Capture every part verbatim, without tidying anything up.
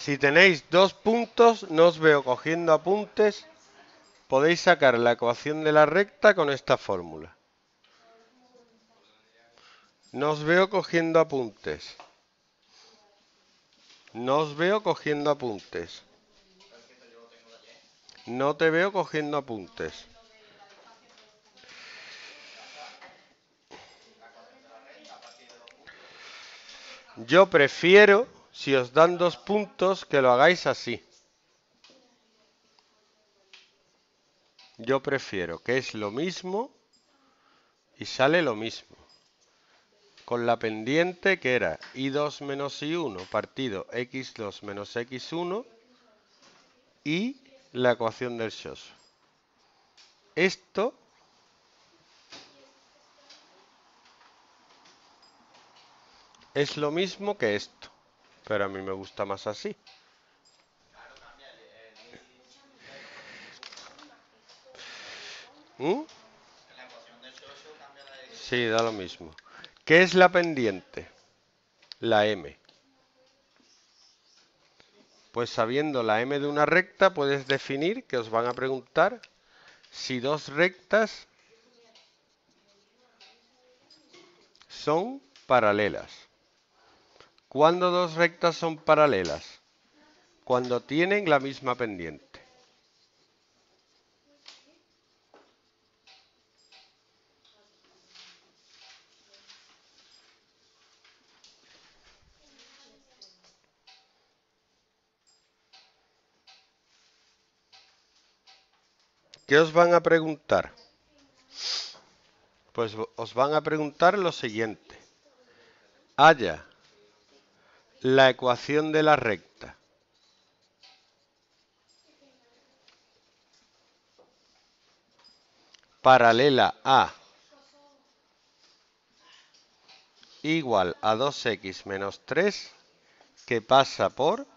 Si tenéis dos puntos, no os veo cogiendo apuntes, podéis sacar la ecuación de la recta con esta fórmula. No os veo cogiendo apuntes. No os veo cogiendo apuntes. No te veo cogiendo apuntes. Yo prefiero, si os dan dos puntos, que lo hagáis así. Yo prefiero que es lo mismo y sale lo mismo. Con la pendiente que era y dos menos y uno partido equis dos menos equis uno y la ecuación del xoso. Esto es lo mismo que esto, pero a mí me gusta más así. ¿Mm? Sí, da lo mismo. ¿Qué es la pendiente? La m. Pues sabiendo la m de una recta, puedes definir que os van a preguntar si dos rectas son paralelas. ¿Cuándo dos rectas son paralelas? Cuando tienen la misma pendiente. ¿Qué os van a preguntar? Pues os van a preguntar lo siguiente. Halla la ecuación de la recta paralela a igual a dos equis menos tres que pasa por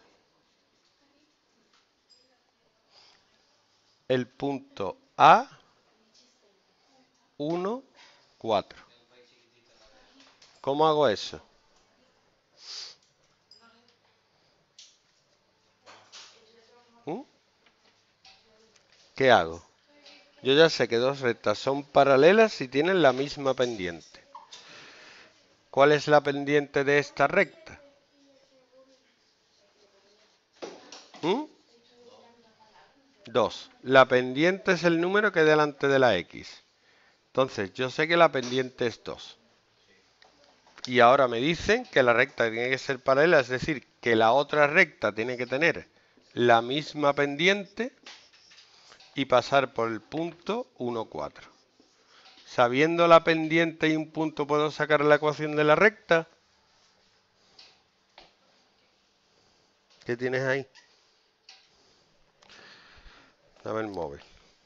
el punto A uno, cuatro. ¿Cómo hago eso? ¿Mm? ¿Qué hago? Yo ya sé que dos rectas son paralelas y tienen la misma pendiente. ¿Cuál es la pendiente de esta recta? ¿Mm? dos. La pendiente es el número que hay delante de la x. Entonces, yo sé que la pendiente es dos. Y ahora me dicen que la recta tiene que ser paralela, es decir, que la otra recta tiene que tener la misma pendiente y pasar por el punto uno, cuatro. Sabiendo la pendiente y un punto, ¿puedo sacar la ecuación de la recta? ¿Qué tienes ahí? Dame el móvil.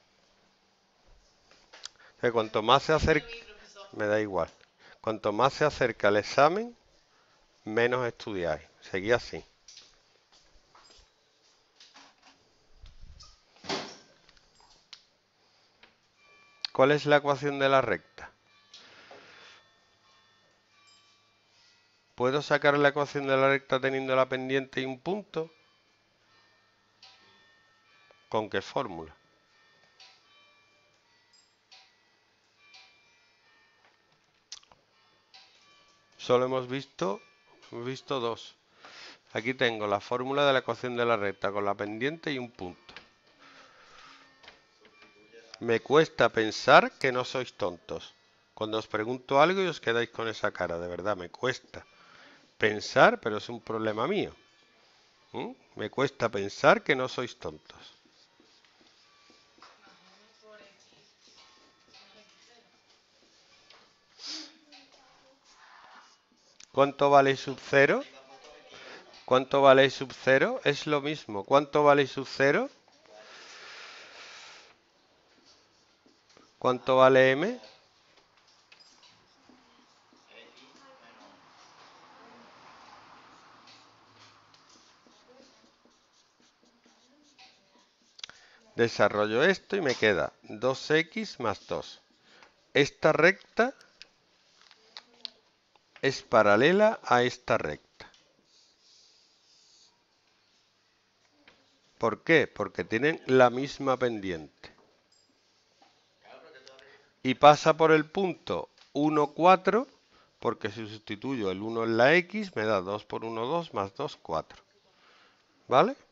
Que cuanto más se acerca, me da igual. Cuanto más se acerca el examen, menos estudiáis. Seguí así. ¿Cuál es la ecuación de la recta? ¿Puedo sacar la ecuación de la recta teniendo la pendiente y un punto? ¿Con qué fórmula? Solo hemos visto, hemos visto dos. Aquí tengo la fórmula de la ecuación de la recta con la pendiente y un punto. Me cuesta pensar que no sois tontos. Cuando os pregunto algo y os quedáis con esa cara, de verdad, me cuesta pensar, pero es un problema mío. ¿Mm? Me cuesta pensar que no sois tontos. ¿Cuánto vale sub cero? ¿Cuánto vale sub cero? Es lo mismo. ¿Cuánto vale sub cero? ¿Cuánto vale m? Desarrollo esto y me queda dos equis más dos. Esta recta es paralela a esta recta. ¿Por qué? Porque tienen la misma pendiente. Y pasa por el punto uno, cuatro, porque si sustituyo el uno en la X, me da dos por uno, dos, más dos, cuatro. ¿Vale?